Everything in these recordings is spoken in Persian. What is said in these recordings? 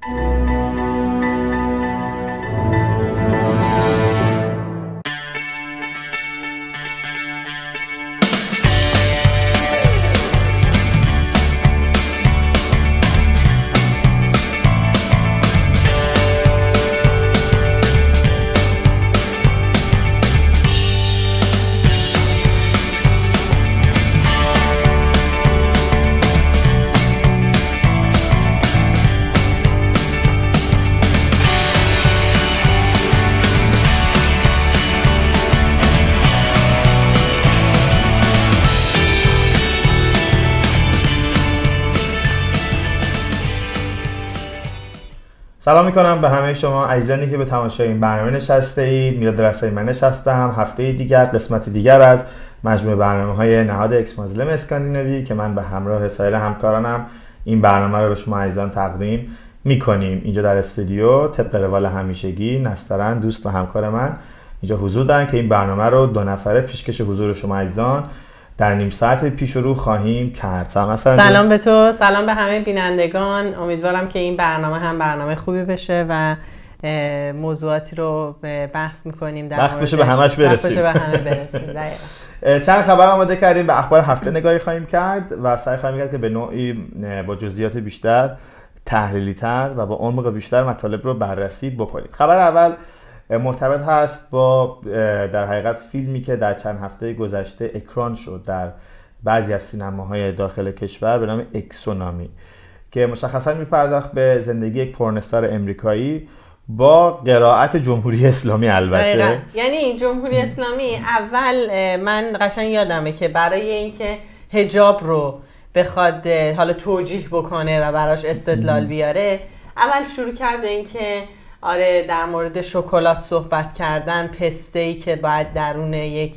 سلام میکنم به همه شما عزیزانی که به تماشای این برنامه نشسته اید. میلاد رسایی من نشستم، هفته دیگر قسمت دیگر از مجموعه برنامه‌های نهاد اکسمازلم اسکاندیناوی که من به همراه سایر همکارانم این برنامه رو به شما عزیزان تقدیم میکنیم. اینجا در استودیو طبق روال همیشگی نسترن دوست و همکار من اینجا حضور دارن که این برنامه رو 2 نفره پیشکش حضور شما عزیزان در نیم ساعت پیش رو خواهیم کرد. سلام به تو، سلام به همه بینندگان. امیدوارم که این برنامه هم برنامه خوبی بشه و موضوعاتی رو بحث میکنیم در وقت بشه به همش برسیم. به همه برسیم. چند خبر آماده کردیم، به اخبار هفته نگاهی خواهیم کرد و سعی خواهیم کرد که به نوعی با جزئیات بیشتر، تحلیلی تر و با عمق بیشتر مطالب رو بررسی بکنیم. خبر اول مرتبط هست با در حقیقت فیلمی که در چند هفته گذشته اکران شد در بعضی از سینماهای داخل کشور به نام اکسونامی که مشخصا میپرداخت به زندگی یک پورنستار امریکایی با قرائت جمهوری اسلامی. البته یعنی جمهوری اسلامی اول من قشنگ یادمه که برای اینکه حجاب رو بخواد حالا توجیه بکنه و براش استدلال بیاره، اول شروع کرد اینکه آره در مورد شکلات صحبت کردن، پسته‌ای که باید درون یک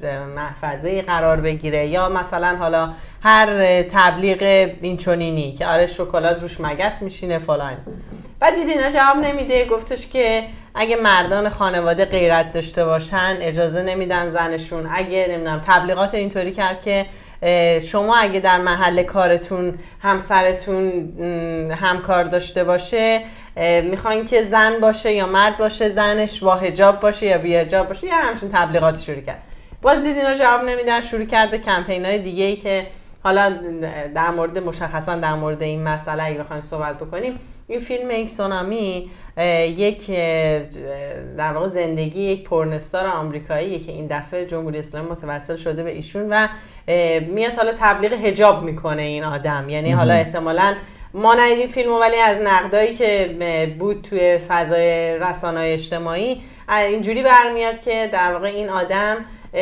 محفظه قرار بگیره، یا مثلا حالا هر تبلیغ اینچنینی که آره شکلات روش مگس میشینه فلان. بعد دید اینا جواب نمیده، گفتش که اگه مردان خانواده غیرت داشته باشن اجازه نمیدن زنشون. اگه نمیدونم تبلیغات اینطوری کرد که شما اگه در محل کارتون همسرتون همکار داشته باشه، میخواین که زن باشه یا مرد باشه، زنش با حجاب باشه یا بی حجاب باشه، یا همچین تبلیغات شروع کرد. باز دید اینا جواب نمیدن، شروع کرد به کمپین‌های دیگه‌ای که حالا در مورد مشخصا در مورد این مسئله اگه بخوایم صحبت بکنیم، این فیلم اکسونامی یک در واقع زندگی یک پورنستار آمریکاییه که این دفعه جمهوری اسلامی متوسل شده به ایشون و میاد حالا تبلیغ حجاب میکنه این آدم. یعنی حالا احتمالاً ما ندیدیم فیلمو، ولی از نقدایی که بود توی فضای رسانه‌های اجتماعی اینجوری برمیاد که در واقع این آدم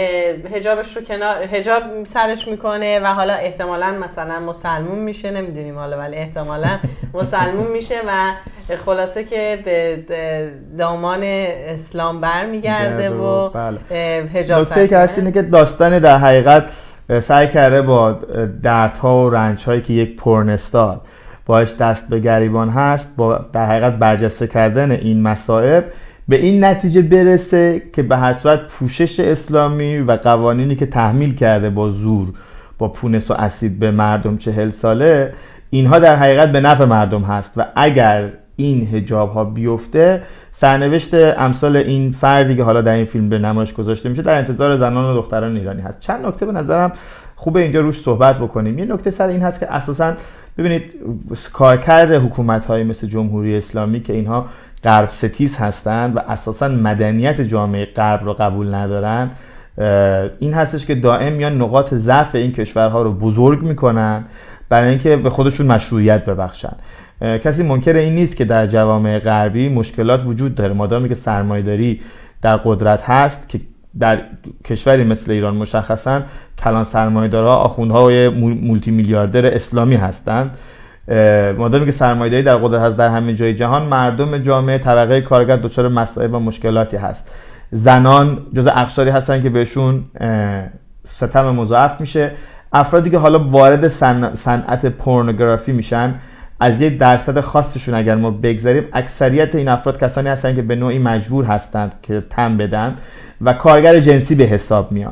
حجابش رو کنار، حجاب سرش میکنه و حالا احتمالاً مثلا مسلمون میشه، نمیدونیم حالا، ولی احتمالاً مسلمون میشه و خلاصه که به دامان اسلام برمیگرده و حجاب سرش. نکته که هست اینه که داستان در حقیقت سعی کرده با دردها و رنج‌هایی که یک پورنستار باش دست به گریبان هست، با در حقیقت برجسته کردن این مصائب به این نتیجه برسه که به هر صورت پوشش اسلامی و قوانینی که تحمیل کرده با زور، با پونس و اسید به مردم 40 ساله، اینها در حقیقت به نفع مردم هست و اگر این حجاب ها بیفته، سرنوشت امثال این فردی که حالا در این فیلم به نمایش گذاشته میشه در انتظار زنان و دختران ایرانی هست. چند نکته به نظرم خوبه اینجا روش صحبت بکنیم. یه نکته سر این هست که اساساً ببینید کارکرد حکومت‌های مثل جمهوری اسلامی که اینها غرب ستیز هستند و اساساً مدنیت جامعه غرب رو قبول ندارن، این هستش که دائم میان نقاط ضعف این کشورها رو بزرگ میکنن برای اینکه به خودشون مشروعیت ببخشن. کسی منکر این نیست که در جوامع غربی مشکلات وجود داره، مادامی که سرمایه‌داری در قدرت هست، که در کشوری مثل ایران مشخصاً کلان سرمایه‌دارها آخوندها و مولتی میلیاردر اسلامی هستند، مادامی که سرمایه‌داری در قدرت هست در همه جای جهان، مردم جامعه طبقه کارگر دچار مسائل و مشکلاتی هست. زنان جزء اقشاری هستن که بهشون ستم مضاعف میشه. افرادی که حالا وارد صنعت پورنوگرافی میشن، از یک درصد خاصشون اگر ما بگذاریم، اکثریت این افراد کسانی هستن که به نوعی مجبور هستند که تن بدن و کارگر جنسی به حساب میاد.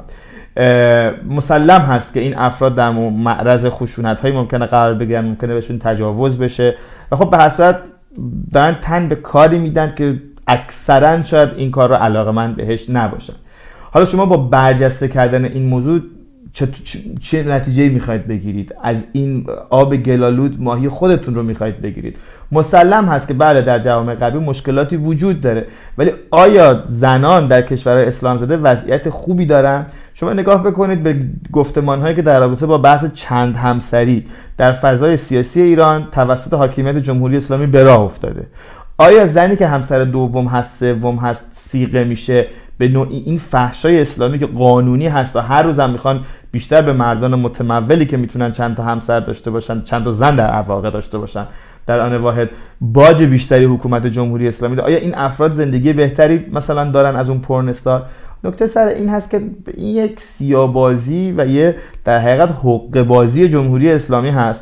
مسلم هست که این افراد در معرض خشونت‌های ممکنه قرار بگیرن، ممکنه بهشون تجاوز بشه و خب به هر صورت دارن تن به کاری میدن که اکثرا شاید این کار رو علاقه‌مند بهش نباشن. حالا شما با برجسته کردن این موضوع چه نتیجه‌ای میخواید بگیرید؟ از این آب گلالود ماهی خودتون رو میخواید بگیرید؟ مسلم هست که بله در جوامع غربی مشکلاتی وجود داره، ولی آیا زنان در کشورهای اسلام زده وضعیت خوبی دارن؟ شما نگاه بکنید به گفتمان‌هایی که در رابطه با بحث چند همسری در فضای سیاسی ایران توسط حاکمیت جمهوری اسلامی به راه افتاده. آیا زنی که همسر دوم هست، سوم هست، صیغه میشه به نوعی این فحشای اسلامی که قانونی هست و هر روز هم میخوان بیشتر به مردان متمولی که میتونن چند تا همسر داشته باشن، چند تا زن در واقع داشته باشن، در آن واحد باج بیشتری حکومت جمهوری اسلامی ده. آیا این افراد زندگی بهتری مثلا دارن از اون پورنستار؟ نکته سر این هست که این یک سیاه‌بازی و یه در حقیقت حقه بازی جمهوری اسلامی هست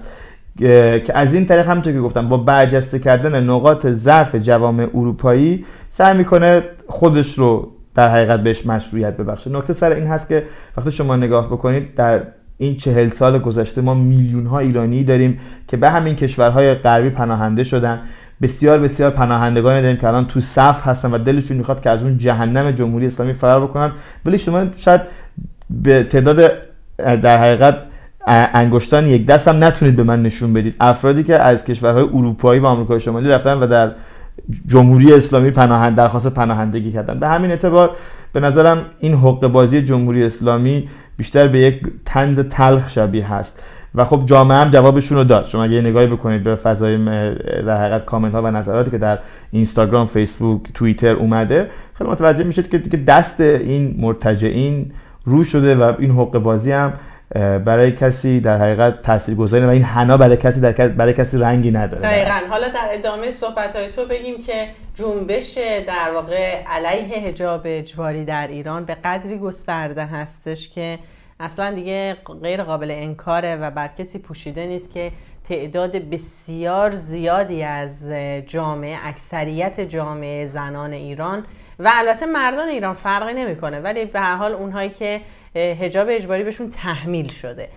که از این طریق همونطور که گفتم با برجسته کردن نقاط ضعف جوامع اروپایی سعی میکنه خودش رو در حقیقت بهش مشروعیت ببخشه. نکته سر این هست که وقتی شما نگاه بکنید در این 40 سال گذشته ما میلیون ها ایرانی داریم که به همین کشورهای غربی پناهنده شدن. بسیار بسیار پناهندگانی داریم که الان تو صف هستن و دلشون میخواد که از اون جهنم جمهوری اسلامی فرار بکنن، ولی شما شاید به تعداد در حقیقت انگشتان یک دست هم نتونید به من نشون بدید افرادی که از کشورهای اروپایی و آمریکای شمالی رفتن و در جمهوری اسلامی درخواست پناهندگی کردن. به همین اعتبار به نظرم این حقه بازی جمهوری اسلامی بیشتر به یک طنز تلخ شبیه هست و خب جامعه هم جوابشون رو داد. شما اگه نگاهی بکنید به فضای در حقیقت کامنت ها و نظراتی که در اینستاگرام، فیسبوک، توییتر اومده، خیلی متوجه میشید که دیگه دست این مرتجعین رو شده و این حقه بازی هم برای کسی در حقیقت تاثیرگذاری و این حنا برای کسی رنگی نداره. دقیقاً. حالا در ادامه صحبت‌های تو بگیم که جنبش در واقع علیه حجاب اجباری در ایران به قدری گسترده هستش که اصلا دیگه غیر قابل انکاره و بر کسی پوشیده نیست که تعداد بسیار زیادی از جامعه، اکثریت جامعه زنان ایران و البته مردان ایران فرقی نمیکنه، ولی به هر حال اونهایی که حجاب اجباری بهشون تحمیل شده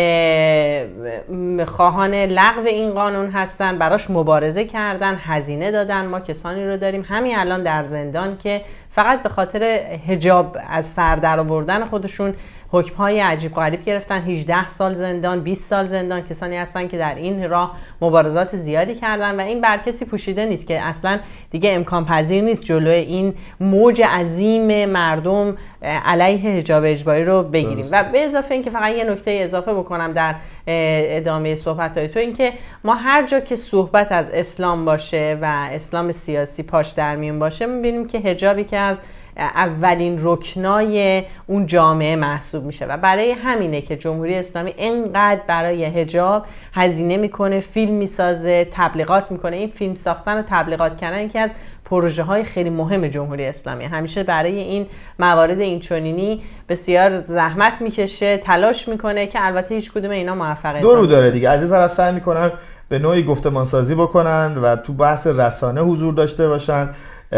خواهان لغو این قانون هستن، براش مبارزه کردن، هزینه دادن. ما کسانی رو داریم همین الان در زندان که فقط به خاطر حجاب از سر در آوردن خودشون حکم‌های عجیب غریب گرفتن. 18 سال زندان، 20 سال زندان. کسانی هستن که در این راه مبارزات زیادی کردن و این بر کسی پوشیده نیست که اصلا دیگه امکان پذیر نیست جلوی این موج عظیم مردم علیه حجاب اجباری رو بگیریم. و به اضافه اینکه فقط یه نکته اضافه بکنم در ادامه صحبت‌های تو، اینکه ما هر جا که صحبت از اسلام باشه و اسلام سیاسی پاش در میون باشه می‌بینیم که حجابی که از اولین رکنای اون جامعه محسوب میشه و برای همینه که جمهوری اسلامی اینقدر برای حجاب هزینه میکنه، فیلم میسازه، تبلیغات میکنه. این فیلم ساختن و تبلیغات کردن یکی از پروژه های خیلی مهم جمهوری اسلامی. همیشه برای این موارد اینچنینی بسیار زحمت میکشه، تلاش میکنه که البته هیچ کدوم اینا موفقیت دو رو داره دیگه. از این طرف سعی میکنن به نوعی گفتمانسازی بکنن و تو بحث رسانه حضور داشته باشن،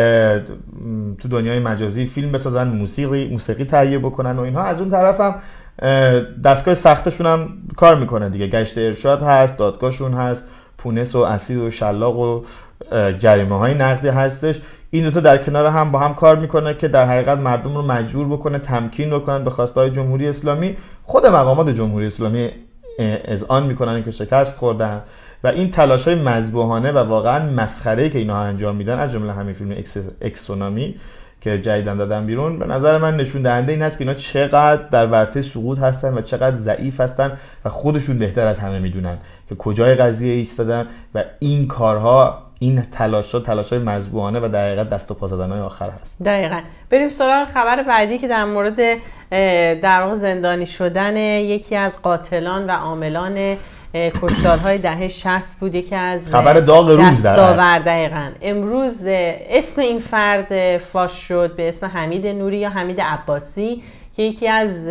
تو دنیای مجازی فیلم بسازن، موسیقی تهیه بکنن و اینها. از اون طرف هم دستگاه سختشون هم کار میکنه دیگه. گشت ارشاد هست، دادگاهشون هست، پونس و اسیر و شلاق و جریمه های نقدی هستش. این دو تا در کنار هم با هم کار میکنه که در حقیقت مردم رو مجبور بکنه تمکین بکنن به خواستهای جمهوری اسلامی. خود مقامات جمهوری اسلامی اذعان میکنن که شکست خوردن و این تلاش‌های مذبوحانه و واقعا مسخره‌ای که اینا انجام میدن، از جمله همین فیلم اکسونامی که جدیداً دادن بیرون، به نظر من نشون دهنده این است که اینا چقدر در ورطه سقوط هستن و چقدر ضعیف هستن و خودشون بهتر از همه میدونن که کجای قضیه ایستادن و این کارها، این تلاش‌های مذبوحانه و در حقیقت دست و پا زدن‌های آخر هست. دقیقاً. بریم سراغ خبر بعدی که در مورد در واقع زندانی شدن یکی از قاتلان و عاملان کشتارهای دهه 60 بود. یکی از خبر داغ روز دستاورد. دقیقاً امروز اسم این فرد فاش شد به اسم حمید نوری یا حمید عباسی که یکی از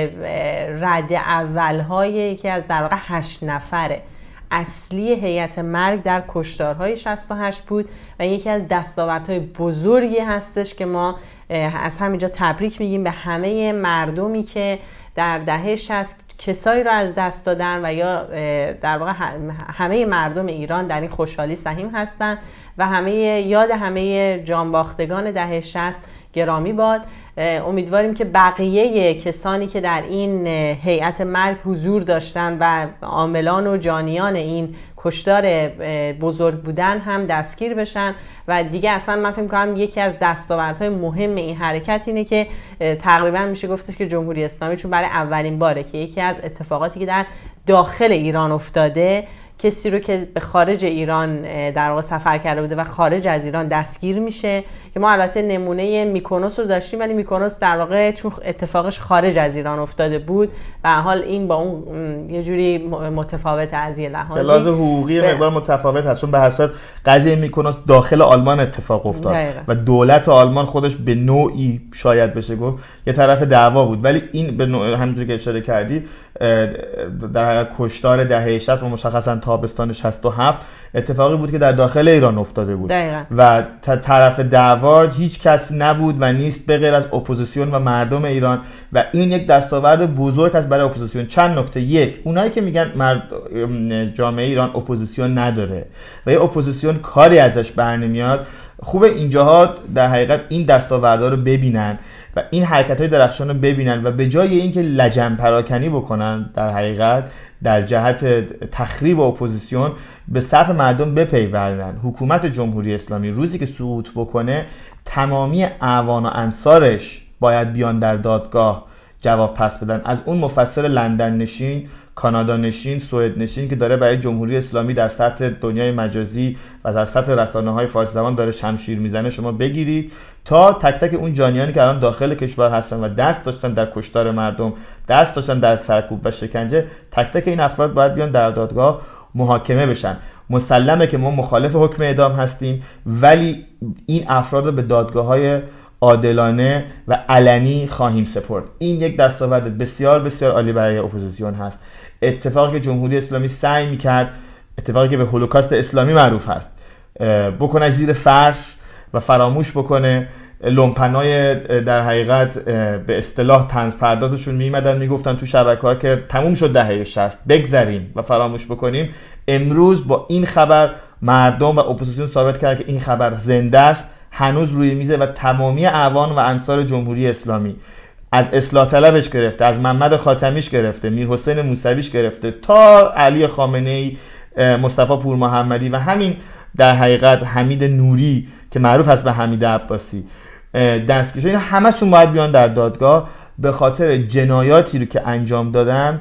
رد اولهای یکی از در واقع 8 نفر اصلی هیئت مرگ در کشتارهای 68 بود و یکی از دستاوردهای بزرگی هستش که ما از همینجا تبریک میگیم به همه مردمی که در دهه 60 کسایی رو از دست دادن و یا در واقع همه مردم ایران در این خوشحالی سهیم هستن و یاد همه جانباختگان دهه 60 گرامی باد. امیدواریم که بقیه کسانی که در این هیئت مرگ حضور داشتن و عاملان و جانیان این کشتار بزرگ بودن هم دستگیر بشن و دیگه اصلا من فکر می‌کنم یکی از دستاوردهای مهم این حرکت اینه که تقریبا میشه گفتش که جمهوری اسلامی چون برای اولین باره که یکی از اتفاقاتی که در داخل ایران افتاده کسی رو که به خارج ایران در واقع سفر کرده بوده و خارج از ایران دستگیر میشه که ما البته نمونه میکونوس رو داشتیم ولی میکونوس در واقع چون اتفاقش خارج از ایران افتاده بود و حال این با اون یه جوری متفاوت از یه لحاظی لحاظ حقوقی مقدار متفاوت هست چون به هر صورت قضیه میکونوس داخل آلمان اتفاق افتاد و دولت آلمان خودش به نوعی شاید بشه گفت یه طرف دعوا بود ولی این به نوع همونجوری که اشاره کردی در حقیقت کشتار دهه 60 و مشخصا تابستان 67 اتفاقی بود که در داخل ایران افتاده بود دقیقا. و طرف دعوا هیچ کس نبود و نیست به غیر از اپوزیسیون و مردم ایران و این یک دستاورد بزرگ است برای اپوزیسیون. چند نکته: یک، اونایی که میگن جامعه ایران اپوزیسیون نداره و یه اپوزیسیون کاری ازش برنمیاد، خوبه اینجاها در حقیقت این دستاوردها رو ببینن و این حرکت‌های درخشان رو ببینن و به جای اینکه لجن پراکنی بکنن در حقیقت در جهت تخریب اپوزیسیون به صف مردم بپیوندن. حکومت جمهوری اسلامی روزی که سقوط بکنه تمامی اعوان و انصارش باید بیان در دادگاه جواب پس بدن، از اون مفسر لندن نشین، کانادا نشین، سوئد نشین که داره برای جمهوری اسلامی در سطح دنیای مجازی و در سطح رسانه‌های فارسی زبان داره شمشیر میزنه شما بگیرید، تا تک تک اون جانیانی که الان داخل کشور هستن و دست داشتن در کشتار مردم، دست داشتن در سرکوب و شکنجه، تک تک این افراد باید بیان در دادگاه محاکمه بشن. مسلمه که ما مخالف حکم اعدام هستیم ولی این افراد رو به دادگاه‌های عادلانه و علنی خواهیم سپرد. این یک دستاورد بسیار بسیار عالی برای اپوزیسیون هست. اتفاقی که جمهوری اسلامی سعی می‌کرد، اتفاقی که به هولوکاست اسلامی معروف هست، بکنه زیر فرش و فراموش بکنه. لومپنای در حقیقت به اصطلاح طنز پردازشون میمدن میگفتن تو شبکه‌ها که تموم شد دهه 60 بگذریم و فراموش بکنیم. امروز با این خبر مردم و اپوزیسیون ثابت کرد که این خبر زنده است، هنوز روی میزه و تمامی اعوان و انصار جمهوری اسلامی از اصلاح طلبش گرفته، از محمد خاتمیش گرفته، میرحسین موسویش گرفته تا علی خامنه‌ای، مصطفی پورمحمدی و همین در حقیقت حمید نوری که معروف هست به حمید عباسی دستگیر شدن، این همه‌شون باید بیان در دادگاه به خاطر جنایاتی رو که انجام دادن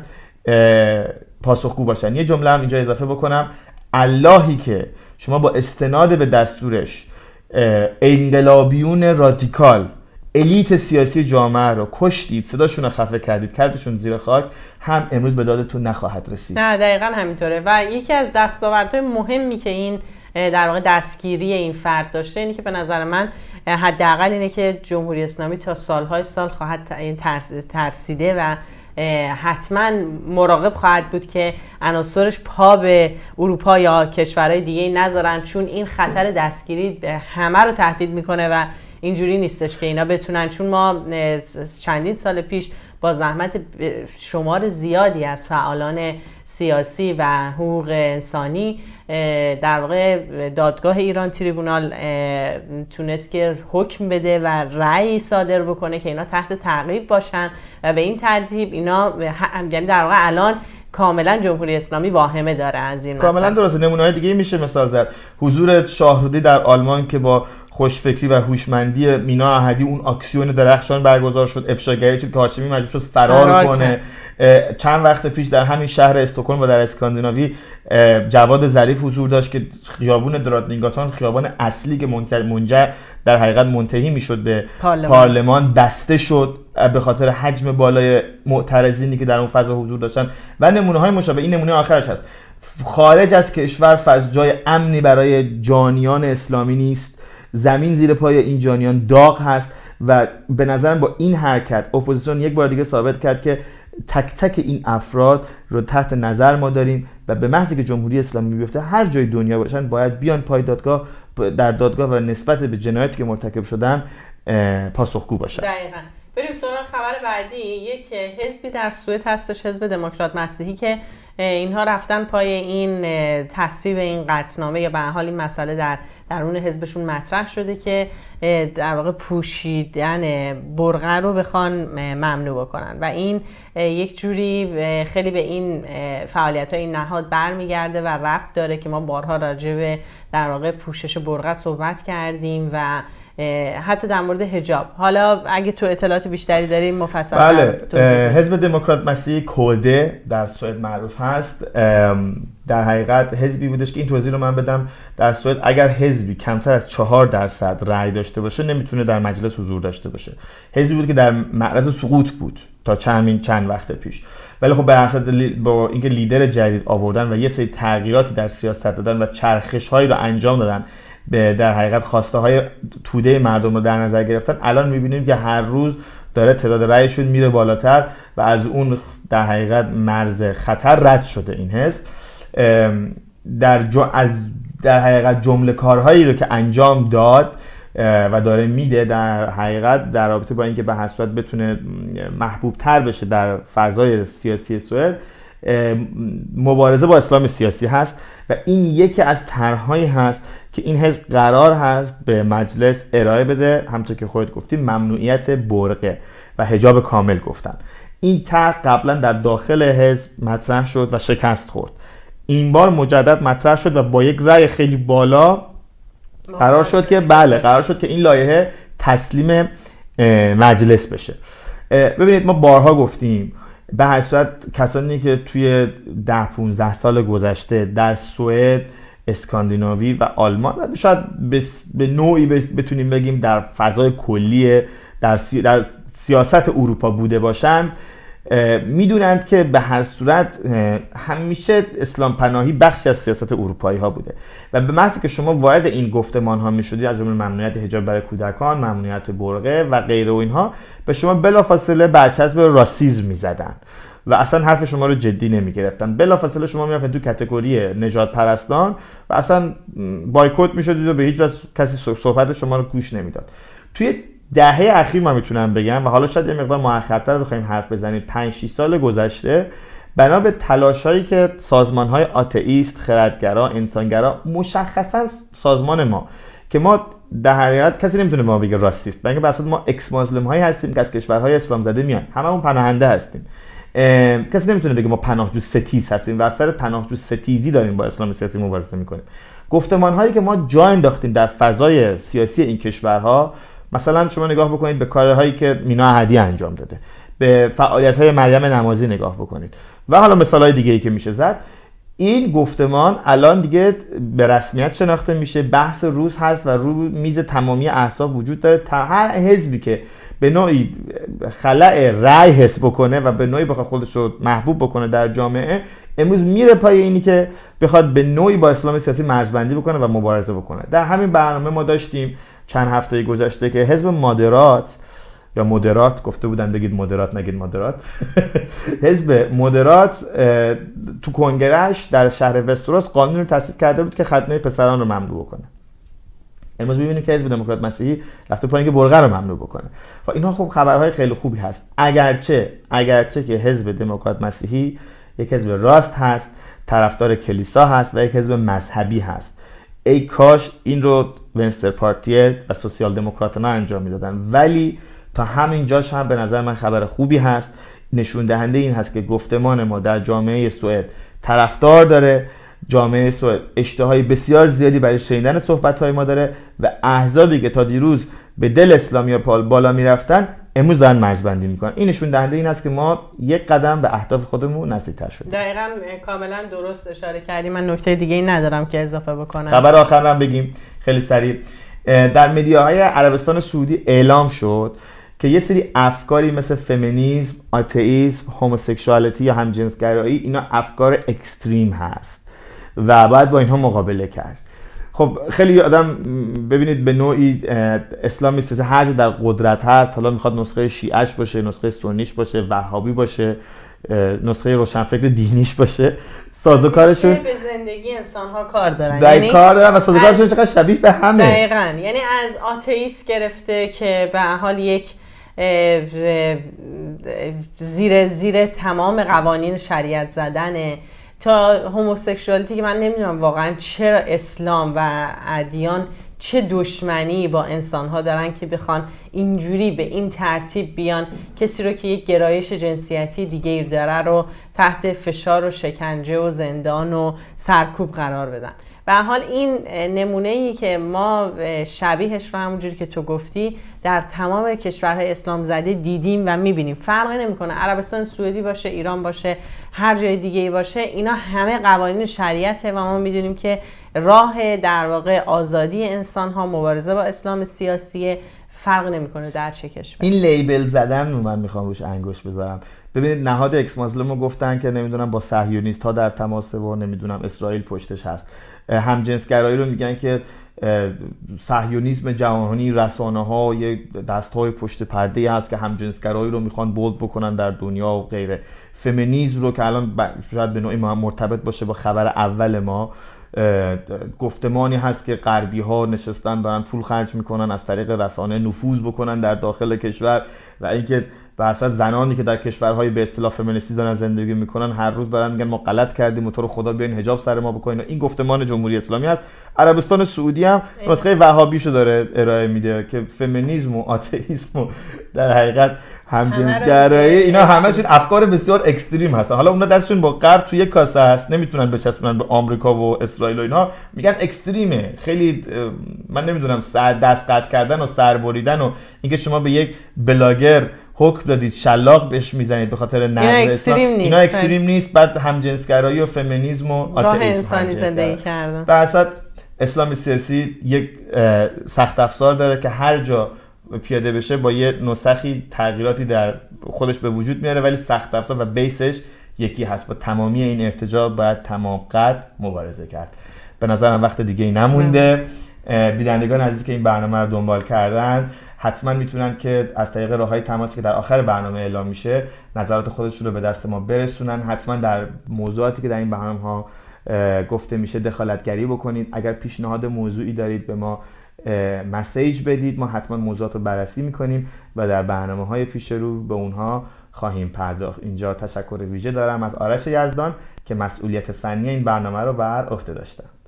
پاسخگو باشن. یه جمله هم اینجا اضافه بکنم: اللهی که شما با استناد به دستورش انقلابیون رادیکال الیت سیاسی جامعه رو کشتید، صداشون رو خفه کردید، کردشون زیر خاک، هم امروز به دادتون نخواهد رسید. نه دقیقاً همینطوره. و یکی از دستاوردهای مهمی که این در واقع دستگیری این فرد داشته اینه که به نظر من حداقل اینه که جمهوری اسلامی تا سالهای سال خواهد ترسیده و حتما مراقب خواهد بود که عناصرش پا به اروپا یا کشورهای دیگه نذارن، چون این خطر دستگیری همه رو تهدید میکنه و اینجوری نیستش که اینا بتونن. چون ما چندین سال پیش با زحمت شمار زیادی از فعالان سیاسی و حقوق انسانی در واقع دادگاه ایران تریبونال تونست که حکم بده و رأی صادر بکنه که اینا تحت تعقیب باشن و به این ترتیب اینا یعنی در واقع الان کاملا جمهوری اسلامی واهمه داره از این مسئله. کاملا درسته. نمونه‌های دیگه میشه مثال زد. حضور شاهرودی در آلمان که با خوشفکری و هوشمندی مینا احدی اون اکسیون درخشان برگزار شد، افشاگری شد که هاشمی مجبور شد فرار کنه. چند وقت پیش در همین شهر استکهلم و در اسکاندیناوی جواد ظریف حضور داشت که خیابون دراتنینگاتان، خیابان اصلی که منجر در حقیقت منتهی میشد به پارلمان، بسته شد به خاطر حجم بالای معترضینی که در اون فضا حضور داشتن و نمونه‌های مشابه. این نمونه آخرش هست. خارج از کشور جای امنی برای جانیان اسلامی نیست. زمین زیر پای این جانیان داغ هست و به نظرم با این حرکت اپوزیسیون یک بار دیگه ثابت کرد که تک تک این افراد رو تحت نظر ما داریم و به محضی که جمهوری اسلامی بیفته هر جای دنیا باشن باید بیان پای دادگاه، در دادگاه و نسبت به جنایاتی که مرتکب شدن پاسخگو باشن. دقیقاً. بریم سراغ خبر بعدی. یک حزبی در سوئد هستش، حزب دموکرات مسیحی، که اینها رفتن پای این تصویب این قطعنامه یا به هر حال این مسئله درون حزبشون مطرح شده که در واقع پوشیدن برقه رو بخوان ممنوع بکنن و این یک جوری خیلی به این فعالیت‌های این نهاد برمیگرده و ربط داره که ما بارها راجع به در واقع پوشش برقه صحبت کردیم و حتی در مورد حجاب. حالا اگه تو اطلاعات بیشتری داریم مفصل بله. حزب دموکرات مسیحی کلده در سوئد معروف هست. در حقیقت حزبی بودش که این توضیح رو من بدم، در سوئد اگر حزبی کمتر از 4% رأی داشته باشه نمیتونه در مجلس حضور داشته باشه. حزبی بود که در معرض سقوط بود تا چند وقت پیش، ولی خب با اینکه لیدر جدید آوردن و یه سری تغییراتی در سیاست دادن و چرخش‌هایی رو انجام دادن، در حقیقت خواسته های توده مردم رو در نظر گرفتن، الان میبینیم که هر روز داره تعداد رأیشون میره بالاتر و از اون در حقیقت مرز خطر رد شده این حزب. در حقیقت جمله کارهایی رو که انجام داد و داره میده در حقیقت در رابطه با اینکه به هر صورت بتونه محبوب تر بشه در فضای سیاسی سوئد، مبارزه با اسلام سیاسی هست و این یکی از طرحهایی هست که این حزب قرار هست به مجلس ارائه بده. همونطور که خودت گفتی ممنوعیت برقه و حجاب کامل گفتن. این طرح قبلا در داخل حزب مطرح شد و شکست خورد. این بار مجدد مطرح شد و با یک رأی خیلی بالا قرار شد که این لایحه تسلیم مجلس بشه. ببینید ما بارها گفتیم به هر صورت کسانی که توی 10-15 سال گذشته در سوئد، اسکاندیناوی و آلمان و شاید به نوعی بتونیم بگیم در فضای کلی در سیاست اروپا بوده باشند، میدونند که به هر صورت همیشه اسلام پناهی بخشی از سیاست اروپایی ها بوده و به محض که شما وارد این گفتمان ها میشدید، از جمله ممنوعیت حجاب برای کودکان، ممنوعیت برقه و غیره و اینها، به شما بلافاصله برچسب راسism میزدن و اصلا حرف شما رو جدی نمیگرفتن. بلافاصله شما میرفتید تو کاتگوری نژاد پرستان و اصلا بایکوت میشدید و به هیچ وجه کسی صحبت شما رو گوش نمیداد. توی دهه اخیر ما میتونم بگم و حالا شاید یه مقدار مؤخرتر بخوایم حرف بزنیم، 5-6 سال گذشته بنا به تلاشایی که سازمان‌های آتئیست، خردگرا، انسانگرا، مشخصا سازمان ما که ما در حقیقت کسی نمیتونه ما بگه راستیست، بلکه بحث ما اکس مسلم هایی هستیم که از کشورهای اسلام زده میان، هممون پناهنده هستیم. کسی نمیتونه بگه ما پناهجو ستیز هستیم و از سر پناهجو ستیزی داریم با اسلام سیاسی مبارزه میکنیم. گفتمان هایی که ما جا انداختیم در فضای سیاسی این کشورها، مثلا شما نگاه بکنید به کارهایی که مینا احدی انجام داده، به فعالیت‌های مریم نمازی نگاه بکنید و حالا مثال‌های دیگه‌ای که میشه زد. این گفتمان الان دیگه به رسمیت شناخته میشه، بحث روز هست و رو میز تمامی احزاب وجود داره. تا هر حزبی که به نوعی خلأ رأی حس بکنه و به نوعی بخواد خودش رو محبوب بکنه در جامعه، امروز میره پای اینی که بخواد به نوعی با اسلام سیاسی مرزبندی بکنه و مبارزه بکنه. در همین برنامه ما داشتیم چند هفته گذشته که حزب مادرات یا مدرات، گفته بودن بگید مدرات نگید مادرات حزب مدرات تو کنگرهش در شهر وستروس قانون رو تصویب کرده بود که ختنه پسران رو ممنوع بکنه. امروز می‌بینیم که حزب دموکرات مسیحی رفته پایین که برقه رو ممنوع بکنه و اینها خب خبرهای خیلی خوبی هست. اگرچه که حزب دموکرات مسیحی یک حزب راست هست، طرفدار کلیسا هست و یک حزب مذهبی هست. ای کاش این رو ونستر پارتی و سوسیال دموکرات‌ها انجام میدادن، ولی تا همین جاش هم به نظر من خبر خوبی هست. نشون دهنده این هست که گفتمان ما در جامعه سوئد طرفدار داره، جامعه سوئد اشتهای بسیار زیادی برای شنیدن صحبت‌های ما داره و احزابی که تا دیروز به دل اسلامی بالا میرفتن امروز دارن مرزبندی میکنن. این نشون دهنده این است که ما یک قدم به اهداف خودمون نزدیک‌تر شدیم. دقیقاً کاملا درست اشاره کردی. من نکته دیگه‌ای ندارم که اضافه بکنم. خبر آخر هم بگیم خیلی سریع. در مدیاهای عربستان سعودی اعلام شد که یه سری افکاری مثل فمینیسم، آتئیسم، هوموسکشوالیتی یا همجنسگرایی، اینا افکار اکستریم هست و باید با اینها مقابله کرد. خب خیلی آدم ببینید به نوعی اسلامیست هر جا در قدرت هست، حالا میخواد نسخه شیعش باشه، نسخه سنیش باشه، وهابی باشه، نسخه روشنفکر دینیش باشه، سازوکارشون به زندگی انسان‌ها کار دارن، یعنی کار دارن و سازوکارشون چقدر شبیه به همه. دقیقاً، یعنی از آتئیست گرفته که به حال یک زیر تمام قوانین شریعت زدنه، تا هوموسکشوالیتی که من نمیدونم واقعا چرا اسلام و ادیان چه دشمنی با انسان‌ها دارن که بخوان اینجوری به این ترتیب بیان کسی رو که یک گرایش جنسیتی دیگه داره رو تحت فشار و شکنجه و زندان و سرکوب قرار بدن. به هر حال این نمونه‌ای که ما شبیهش رو همونجوری که تو گفتی در تمام کشورهای اسلام زده دیدیم و می‌بینیم. فرقی نمی‌کنه عربستان سعودی باشه، ایران باشه، هر جای دیگه‌ای باشه، اینا همه قوانین شریعته و ما می‌دونیم که راه در واقع آزادی انسان‌ها مبارزه با اسلام سیاسیه، فرق نمی‌کنه در چه کشوری. این لیبل زدن رو من می‌خوام روش انگشت بذارم. ببینید نهاد اکس ماسلمو گفتن که نمیدونم با صهیونیست‌ها در تماسه و نمیدونم اسرائیل پشتش هست. همجنسگرایی رو میگن که صهیونیسم جهانی، رسانه‌ها یک دست‌های پشت پرده هست که همجنسگرایی رو میخوان بولد بکنن در دنیا و غیره. فمینیسم رو که الان شاید به نوعی مرتبط باشه با خبر اول ما، گفتمانی هست که غربی ها نشستن دارن پول خرج میکنن از طریق رسانه نفوذ بکنن در داخل کشور و اینکه واسه زنانی که در کشورهای به اصطلاح فمینیستی دارن زندگی میکنن هر روز دارن میگن ما غلط کردیم و تو رو خدا بیاین حجاب سر ما بکنین. این گفتمان جمهوری اسلامی است. عربستان سعودی هم نسخه وهابیشو داره ارائه میده که فمینیسم و آتئیسم و در حقیقت همجنسگرایی اینا همشون افکار بسیار اکستریم هستن. حالا اونا دستشون با غرب توی یک کاسه هست، نمیتونن بچسبونن به آمریکا و اسرائیل و اینا، میگن اکستریمه. خیلی من نمیدونم دست قطع کردن و سر بریدن و اینکه شما به یک بلاگر حکم دادید شلاق بهش میزنید به خاطر نقض اسلام، اینا اکستریم نیست. بعد همجنسگرایی و فمینیسم و آتئیسم انسانی زندگی کردن. در اصل اسلام سیاسی یک سخت افزار داره که هر جا پیاده بشه با یه نسخی تغییراتی در خودش به وجود میاره، ولی سخت افزار و بیسش یکی هست. با تمامی این ارتجاع باید تمام قد مبارزه کرد. به نظرم وقت دیگه ای نمونده. بینندگان عزیزی که این برنامه رو دنبال کردن حتما میتونن که از طریق راههای تماسی که در آخر برنامه اعلام میشه نظرات خودشون رو به دست ما برسونن. حتما در موضوعاتی که در این برنامه ها گفته میشه دخالتگری بکنید. اگر پیشنهاد موضوعی دارید به ما مسیج بدید، ما حتما موضوعات رو بررسی میکنیم و در برنامه‌های پیش رو به اونها خواهیم پرداخت. اینجا تشکر ویژه دارم از آرش یزدان که مسئولیت فنی این برنامه رو بر عهده داشتن.